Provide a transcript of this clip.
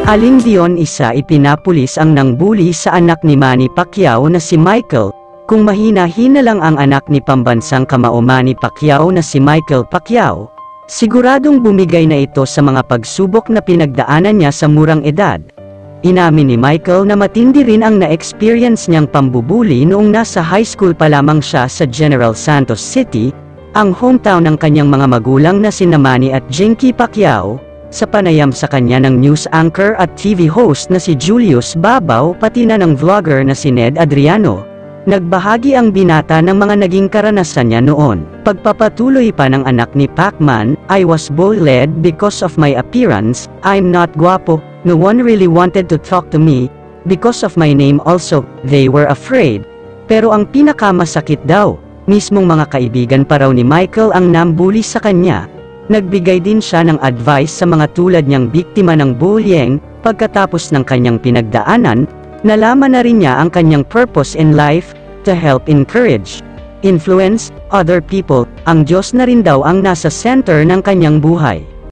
Aling Dion isa ipinapulis ang nangbuli sa anak ni Manny Pacquiao na si Michael. Kung mahina-hina lang ang anak ni pambansang kamao Manny Pacquiao na si Michael Pacquiao, siguradong bumigay na ito sa mga pagsubok na pinagdaanan niya sa murang edad. Inamin ni Michael na matindi rin ang na-experience niyang pambubuli noong nasa high school pa lamang siya sa General Santos City, ang hometown ng kanyang mga magulang na sina Manny at Jinky Pacquiao, sa panayam sa kanya ng news anchor at TV host na si Julius Babaw pati na ng vlogger na si Ned Adriano. Nagbahagi ang binata ng mga naging karanasan niya noon. Pagpapatuloy pa ng anak ni Pacman, "I was bullied because of my appearance, I'm not guwapo, no one really wanted to talk to me, because of my name also, they were afraid." Pero ang pinakamasakit daw, mismong mga kaibigan pa raw ni Michael ang nambuli sa kanya. Nagbigay din siya ng advice sa mga tulad niyang biktima ng bullying. Pagkatapos ng kanyang pinagdaanan, nalaman na rin niya ang kanyang purpose in life, to help encourage, influence other people. Ang Diyos na rin daw ang nasa center ng kanyang buhay.